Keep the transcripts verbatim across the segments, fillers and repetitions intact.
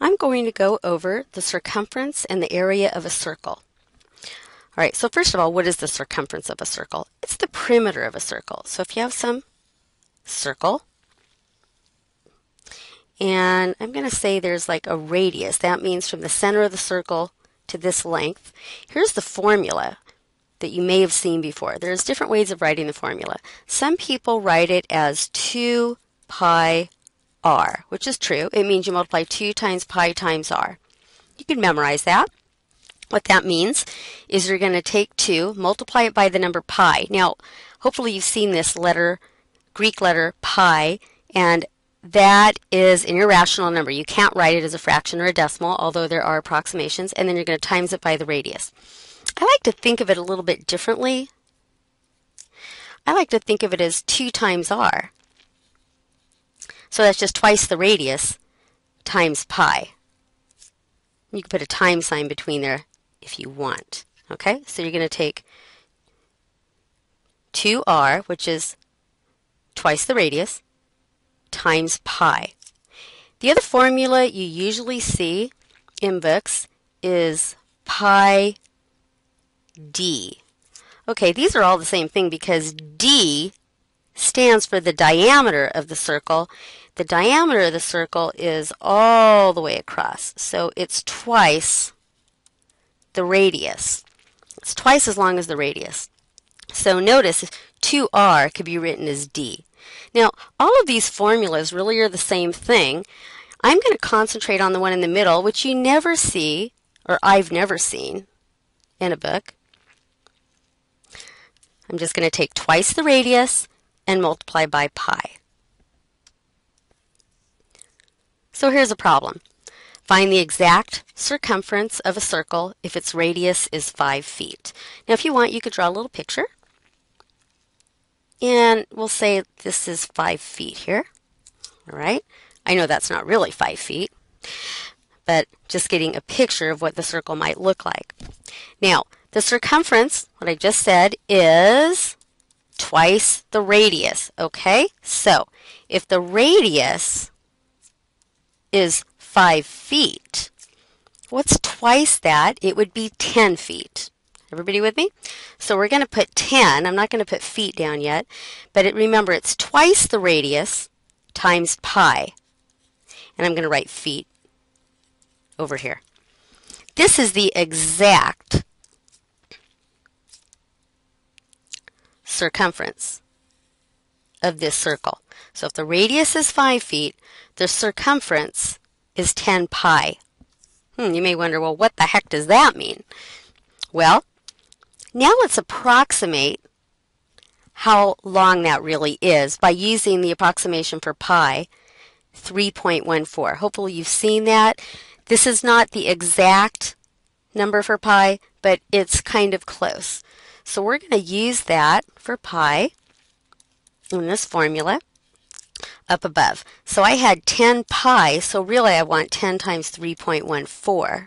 I'm going to go over the circumference and the area of a circle. All right, so first of all, what is the circumference of a circle? It's the perimeter of a circle. So if you have some circle, and I'm going to say there's like a radius. That means from the center of the circle to this length. Here's the formula that you may have seen before. There's different ways of writing the formula. Some people write it as two pi r, which is true. It means you multiply two times pi times r. You can memorize that. What that means is you're going to take two, multiply it by the number pi. Now, hopefully you've seen this letter, Greek letter pi, and that is an irrational number. You can't write it as a fraction or a decimal, although there are approximations, and then you're going to times it by the radius. I like to think of it a little bit differently. I like to think of it as two times r. So that's just twice the radius times pi. You can put a time sign between there if you want. Okay, so you're going to take two r, which is twice the radius, times pi. The other formula you usually see in books is pi d. Okay, these are all the same thing because d stands for the diameter of the circle. The diameter of the circle is all the way across, so it's twice the radius. It's twice as long as the radius. So notice two r could be written as d. Now, all of these formulas really are the same thing. I'm going to concentrate on the one in the middle, which you never see, or I've never seen, in a book. I'm just going to take twice the radius and multiply by pi. So here's a problem. Find the exact circumference of a circle if its radius is five feet. Now, if you want, you could draw a little picture. And we'll say this is five feet here. All right. I know that's not really five feet, but just getting a picture of what the circle might look like. Now, the circumference, what I just said, is twice the radius. Okay. So if the radius is five feet, what's twice that? It would be ten feet. Everybody with me? So we're going to put ten. I'm not going to put feet down yet, but it, remember it's twice the radius times pi. And I'm going to write feet over here. This is the exact circumference of this circle. So if the radius is five feet, the circumference is ten pi. Hmm, you may wonder, well, what the heck does that mean? Well, now let's approximate how long that really is by using the approximation for pi, three point one four. Hopefully you've seen that. This is not the exact number for pi, but it's kind of close. So we're going to use that for pi in this formula up above. So I had ten pi, so really I want ten times three point one four.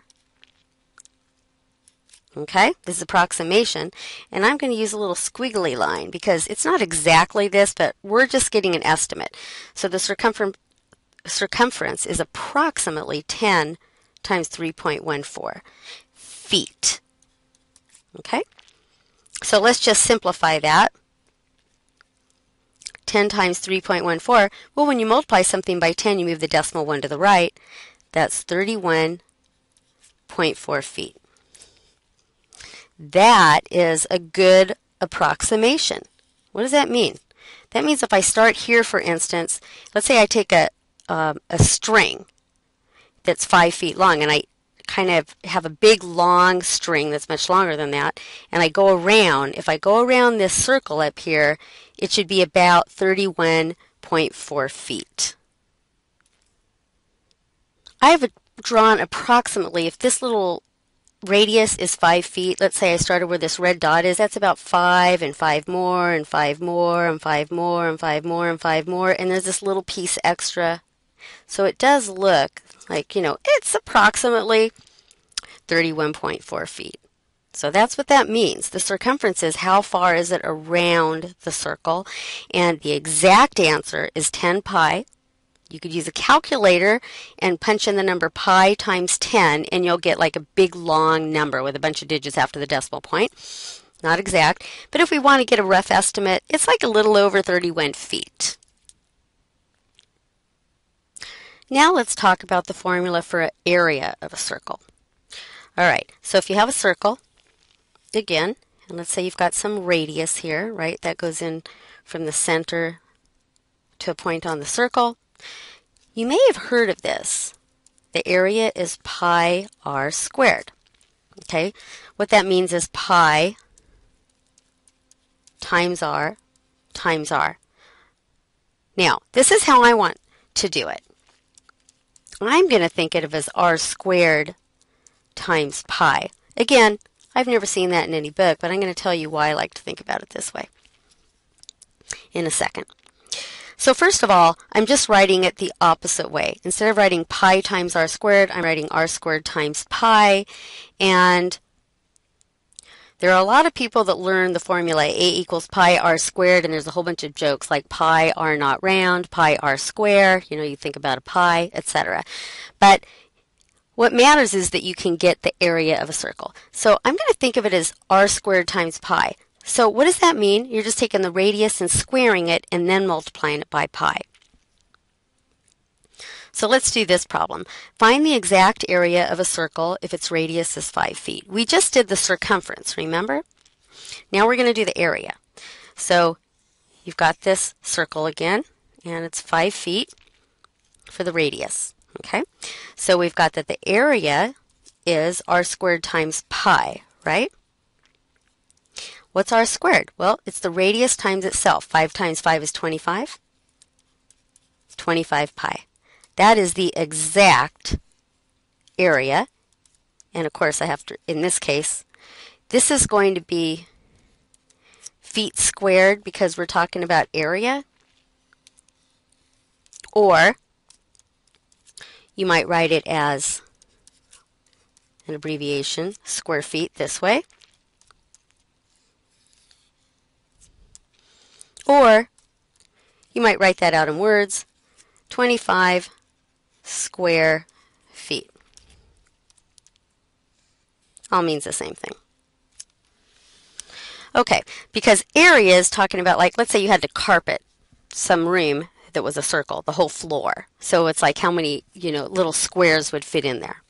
Okay, this is approximation, and I'm going to use a little squiggly line because it's not exactly this, but we're just getting an estimate. So the circumference circumference is approximately ten times three point one four feet. Okay, so let's just simplify that. ten times three point one four, well, when you multiply something by ten, you move the decimal one to the right. That's thirty-one point four feet. That is a good approximation. What does that mean? That means if I start here, for instance, let's say I take a, um, a string that's five feet long, and I kind of have a big long string that's much longer than that, and I go around. If I go around this circle up here, it should be about thirty-one point four feet. I have drawn approximately, if this little radius is five feet, let's say I started where this red dot is, that's about five and five more and five more and five more and five more and five more, and there's this little piece extra. So it does look like, you know, it's approximately thirty-one point four feet. So that's what that means. The circumference is how far is it around the circle, and the exact answer is ten pi. You could use a calculator and punch in the number pi times ten, and you'll get like a big long number with a bunch of digits after the decimal point. Not exact, but if we want to get a rough estimate, it's like a little over thirty-one feet. Now let's talk about the formula for an area of a circle. All right, so if you have a circle, again, and let's say you've got some radius here, right? That goes in from the center to a point on the circle. You may have heard of this. The area is pi r squared. Okay, what that means is pi times r times r. Now, this is how I want to do it. I'm going to think of it as r squared times pi. Again, I've never seen that in any book, but I'm going to tell you why I like to think about it this way in a second. So first of all, I'm just writing it the opposite way. Instead of writing pi times r squared, I'm writing r squared times pi. And there are a lot of people that learn the formula a equals pi r squared, and there's a whole bunch of jokes like pi r not round, pi r square, you know, you think about a pi, et cetera. But what matters is that you can get the area of a circle. So I'm going to think of it as r squared times pi. So what does that mean? You're just taking the radius and squaring it and then multiplying it by pi. So let's do this problem. Find the exact area of a circle if its radius is five feet. We just did the circumference, remember? Now we're going to do the area. So you've got this circle again, and it's five feet for the radius. Okay, so we've got that the area is r squared times pi, right? What's r squared? Well, it's the radius times itself. five times five is twenty-five. twenty-five pi. That is the exact area. And of course, I have to, in this case, this is going to be feet squared because we're talking about area. Or you might write it as an abbreviation, square feet, this way. Or you might write that out in words, twenty-five square feet. All means the same thing. Okay, because area is talking about, like, let's say you had to carpet some room that was a circle, the whole floor. So it's like how many, you know, little squares would fit in there.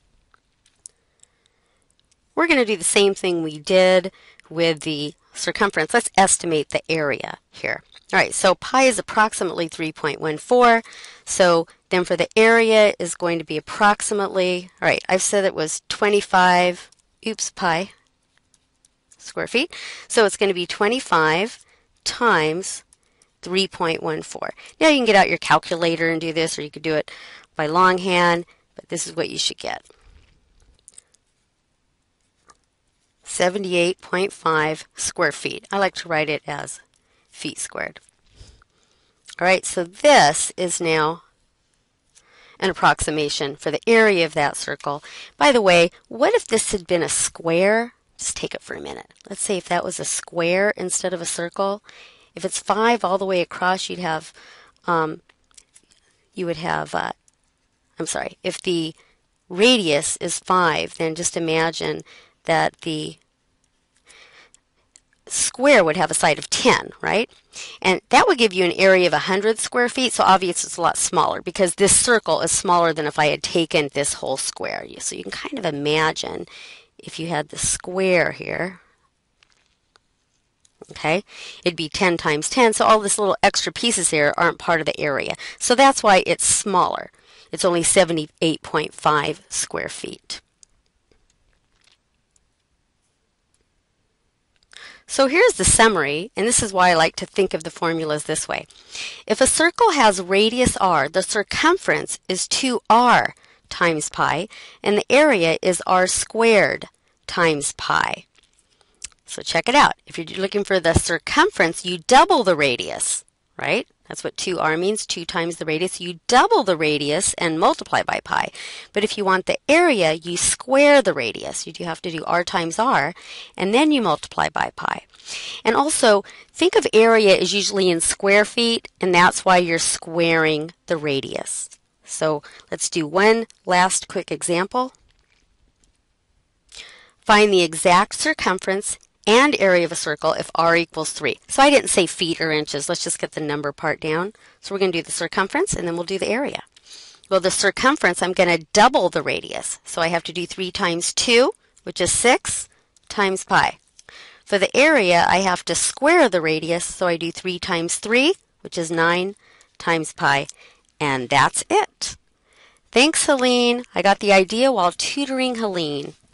We're going to do the same thing we did with the circumference. Let's estimate the area here. All right, so pi is approximately three point one four. So then for the area is going to be approximately, all right, I've said it was twenty-five, oops, pi square feet. So it's going to be twenty-five times three point one four. Now you can get out your calculator and do this, or you could do it by longhand, but this is what you should get. seventy-eight point five square feet. I like to write it as feet squared. All right, so this is now an approximation for the area of that circle. By the way, what if this had been a square? Just take it for a minute. Let's say if that was a square instead of a circle. If it's five all the way across, you'd have, um, you would have, uh, I'm sorry, if the radius is five, then just imagine that the square would have a side of ten, right? And that would give you an area of one hundred square feet, so obviously it's a lot smaller because this circle is smaller than if I had taken this whole square. So you can kind of imagine if you had the square here, okay, it'd be ten times ten, so all this little extra pieces here aren't part of the area. So that's why it's smaller. It's only seventy-eight point five square feet. So here's the summary, and this is why I like to think of the formulas this way. If a circle has radius r, the circumference is two r times pi, and the area is r squared times pi. So check it out. If you're looking for the circumference, you double the radius, right? That's what two r means, two times the radius. You double the radius and multiply by pi. But if you want the area, you square the radius. You do have to do r times r, and then you multiply by pi. And also, think of area as usually in square feet, and that's why you're squaring the radius. So let's do one last quick example. Find the exact circumference and area of a circle if r equals three. So I didn't say feet or inches. Let's just get the number part down. So we're going to do the circumference, and then we'll do the area. Well, the circumference, I'm going to double the radius. So I have to do three times two, which is six, times pi. For the area, I have to square the radius. So I do three times three, which is nine, times pi. And that's it. Thanks, Helene. I got the idea while tutoring Helene.